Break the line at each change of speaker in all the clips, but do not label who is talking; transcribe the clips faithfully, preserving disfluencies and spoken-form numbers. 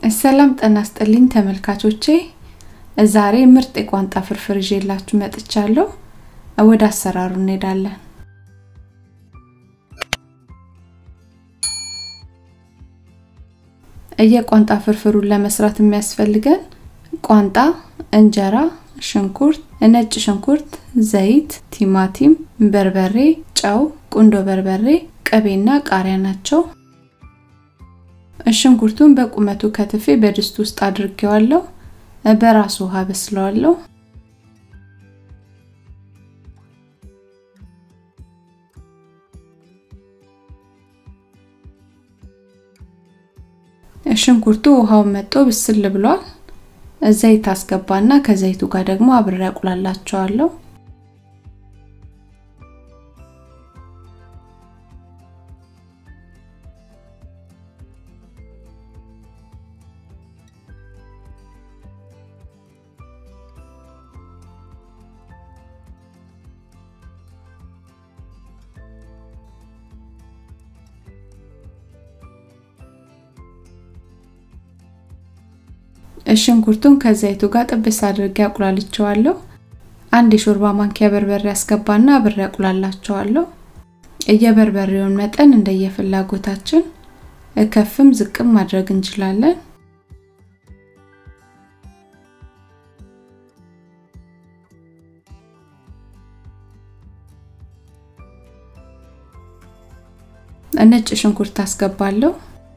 ሰላም ጤና ይስጥልኝ ተመልካቾቼ ዛሬ ምርጥ የቋንጣ ፍርፍር ይዤላችሁ መጥቻለሁ ወደ አሰራሩ እንሄዳለን የቋንጣ ፍርፍሩን ለመስራት የሚያስፈልገን ቋንጣ እንጀራ ሽንኩርት ነጭ ሽንኩርት ዘይት ቲማቲም በርበሬ ጨው ቁንዶ በርበሬ ቅቤና ቃሪያ ናቸው ሽንኩርቱን በቁመቱ ከትፌ በድስት ውስጥ አድርጌዋለሁ በራሱ ውሃ በስለዋለሁ ሽንኩርቱ ውሃው መጥቶ ብስል ብሏል ዘይት አስገባና ከዘይቱ ጋር ደግሞ አብሬ አቁላላቸዋለሁ ሽንኩርቱን ከዘይቱ ጋር ጥብስ አድርጌ አቁላልቸዋለሁ አንድ የሾርባ ማንኪያ በርበሬ አስገባና አብሬ አቁላላቸዋለሁ የበርበሬውን መጠን እንደየፍላጎታችን ከፍም ዝቅም ማድረግ እንችላለን ነጭ ሽንኩርት አስገባለሁ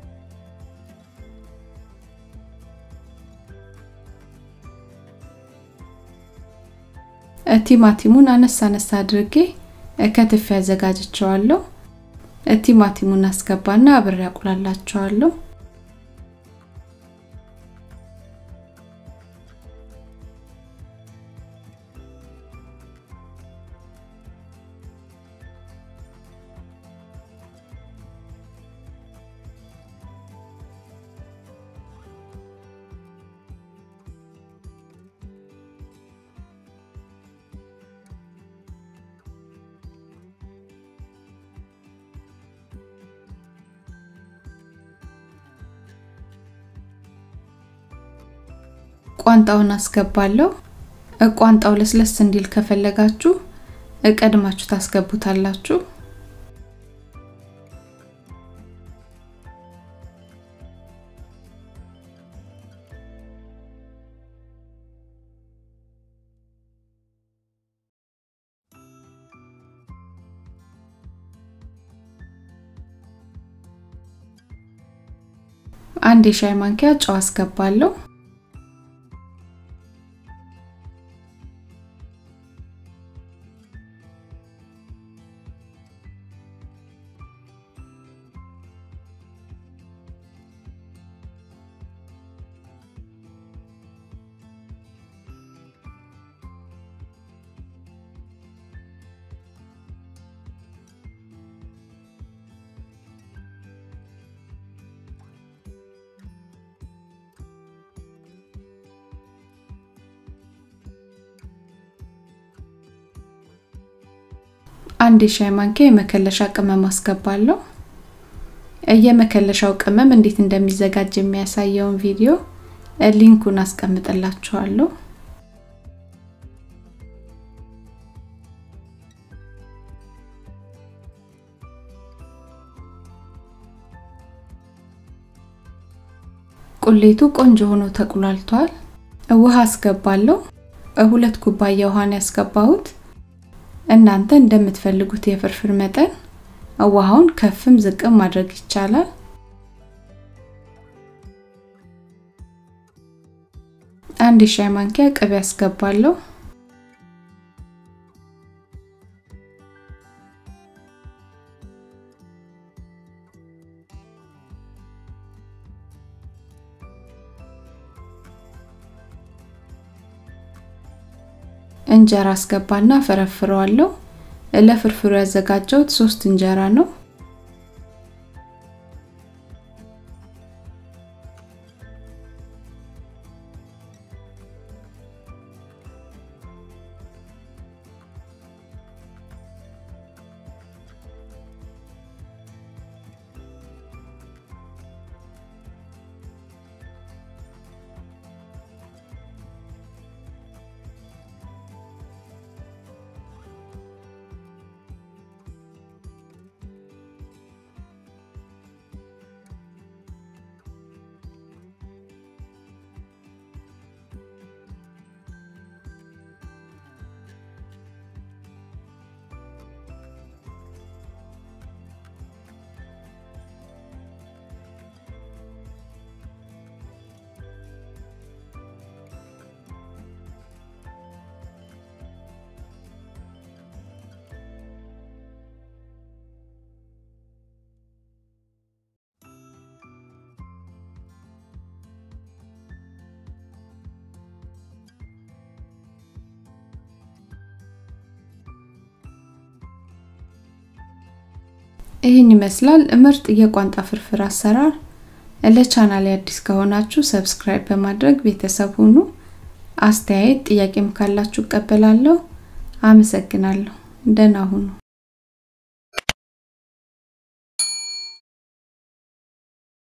ቲማቲሙን አነሳ አነሳ አድርጌ ከትፌ አዘጋጅቸዋለሁ ቲማቲሙን አስገባና አብሬ አቁላላቸዋለሁ ቋንጣውን አስገባለሁ ቋንጣው ለስለስ እንዲል ከፈለጋችሁ ቀድማችሁ ታስገቡታላችሁ አንድ የሻይ ማንኪያ ጨው አስገባለሁ አንድ ሻይ ማንኪያ የመከለሻ ቅመም አስገባለሁ የመከለሻው ቅመም እንዴት እንደሚዘጋጅ የሚያሳየውን ቪዲዮ ሊንኩን አስቀምጥላችኋለሁ ቁሌቱ ቆንጆ ሆኖ ተቁላልቷል ውሃ አስገባለሁ ሁለት ኩባያ ውሃን ያስገባሁት እናንተ እንደምትፈልጉት የፍርፍር መጠን ውሃውን ከፍም ዝቅም ማድረግ ይቻላል አንድ ሻይ ማንኪያ ቅቤ አስገባለሁ እንጀራ አስገባና ፈረፍረዋለሁ ለፍርፍሩ ያዘጋጀሁት ሶስት እንጀራ ነው ይሄን ይመስላል ምርጥ የቋንጣ ፍርፍር አሰራር። ለቻናሌ አዲስ ከሆናችሁ ሰብስክራይብ በማድረግ ቤተሰብ ሁኑ። አስተያየት ጥያቄም ካላችሁ እቀበላለሁ። አመሰግናለሁ። ደህና ሁኑ።